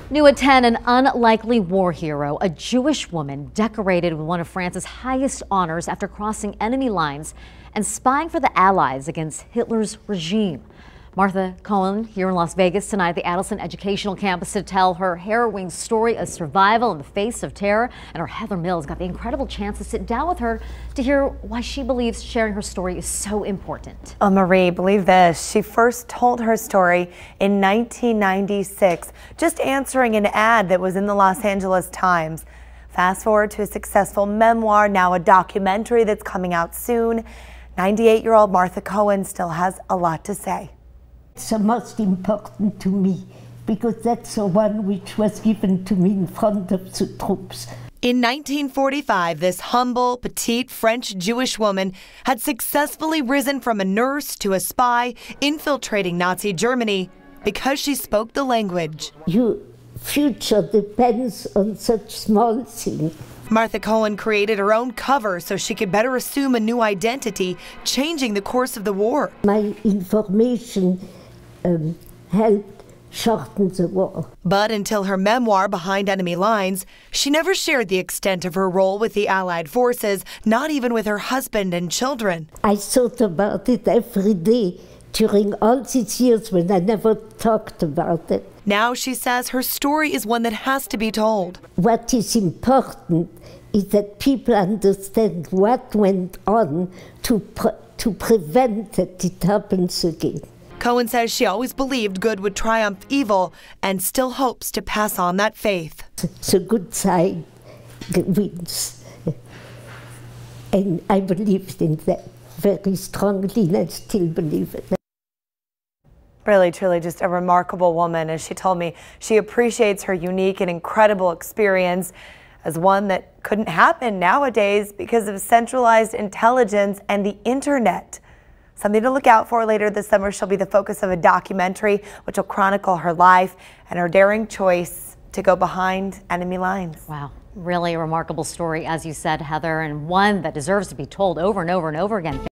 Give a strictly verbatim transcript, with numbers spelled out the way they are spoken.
New at ten, an unlikely war hero, a Jewish woman decorated with one of France's highest honors after crossing enemy lines and spying for the Allies against Hitler's regime. Martha Cohen here in Las Vegas tonight at the Adelson Educational Campus to tell her harrowing story of survival in the face of terror. And our Heather Mills got the incredible chance to sit down with her to hear why she believes sharing her story is so important. Oh, Marie, believe this. She first told her story in nineteen ninety-six, just answering an ad that was in the Los Angeles Times. Fast forward to a successful memoir, now a documentary that's coming out soon. ninety-eight-year-old Martha Cohen still has a lot to say. It's the most important to me, because that's the one which was given to me in front of the troops. In nineteen forty-five, this humble, petite French Jewish woman had successfully risen from a nurse to a spy, infiltrating Nazi Germany because she spoke the language. Your future depends on such small things. Martha Cohen created her own cover so she could better assume a new identity, changing the course of the war. My information um, helped shorten the war. But until her memoir, Behind Enemy Lines, she never shared the extent of her role with the Allied forces, not even with her husband and children. I thought about it every day during all these years when I never talked about it. Now she says her story is one that has to be told. What is important is that people understand what went on to, pre to prevent that it happens again. Cohen says she always believed good would triumph evil and still hopes to pass on that faith. The good side wins. And I believed in that very strongly, and I still believe it. Really, truly just a remarkable woman. As she told me, she appreciates her unique and incredible experience as one that couldn't happen nowadays because of centralized intelligence and the internet. Something to look out for later this summer. She'll be the focus of a documentary which will chronicle her life and her daring choice to go behind enemy lines. Wow, really a remarkable story, as you said, Heather, and one that deserves to be told over and over and over again.